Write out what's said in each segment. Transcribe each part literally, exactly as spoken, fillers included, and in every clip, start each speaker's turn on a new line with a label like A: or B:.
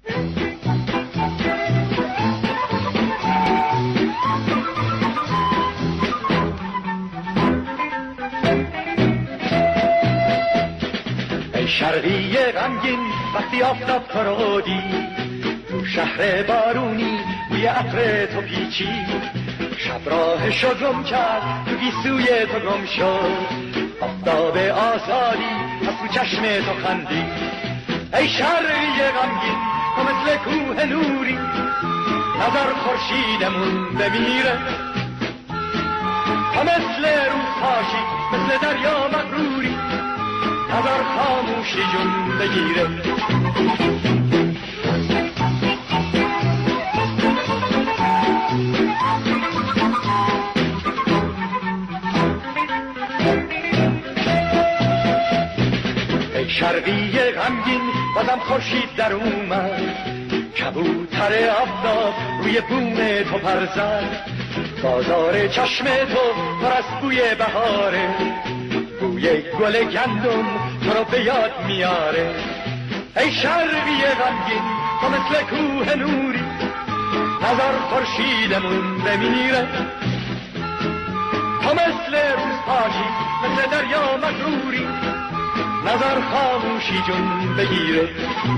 A: ای شرقی غمگین وقتی آفتاب تو رو دید، تو شهر بارونی بوی عطر تو پیچید، شب راهشو گم کرد تو گیسوی تو گم شد، آفتاب آزادی از تو چشم تو خندید. ای شرقی غمگین تو مثل کوه نوری، نظر خورشیدمون بمیره، تو مثل روز پاشی مثل دریا مغروری، نظر خاموشی جون بگیره. ای شرقی غمگین بازم خورشید در اومد، کبوتر آفتاب روی بوم تو پر زد، بازار چشم تو پر از بوی بهاره، بوی گل گندم تو رو به یاد میاره. ای شرقی غمگین تو مثل کوه نوری، نظر خورشیدمون بمیره، تو مثل روز پاشی مثل دریا مغروری، نظر خاموشی جون بگیره.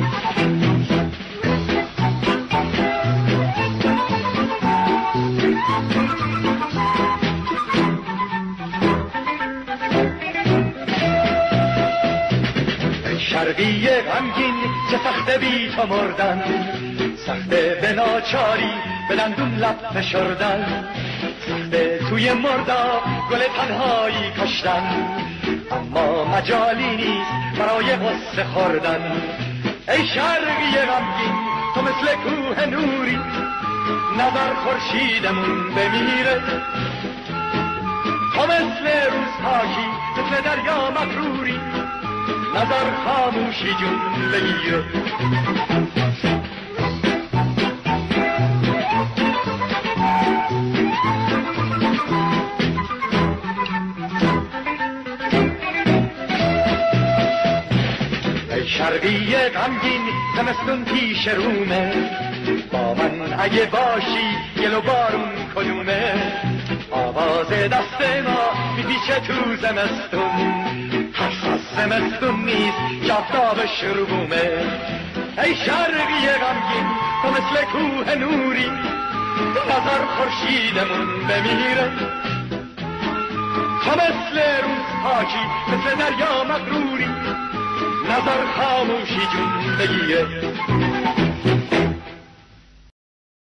A: شرقی غمگین چه سخته بی تو مردن، سخته به ناچاری به دندون لب فشردن، سخته توی مردا گل تنهایی کشتن، اما مجالی نیست برای غصه خوردن. ای شرقی غمگین تو مثل کوه نوری، نظر خورشیدمون بمیره، تو مثل روز پاکی مثل دریا مغروری، نظر خاموشی جون بگیره. ای شرقی غمگین زمستون پیش رومه، با من اگه باشی گل و بارون کدومه، آواز دست ما میپیچه تو زمستون، زمستون نیست آفتاب شرومه. ای شرقی غمگین تو مثل کوه نوری، نظر خورشیدمون بمیره، تو مثل روز پاکی مثل دریا مغروری، نظر خاموشی جون بگیره.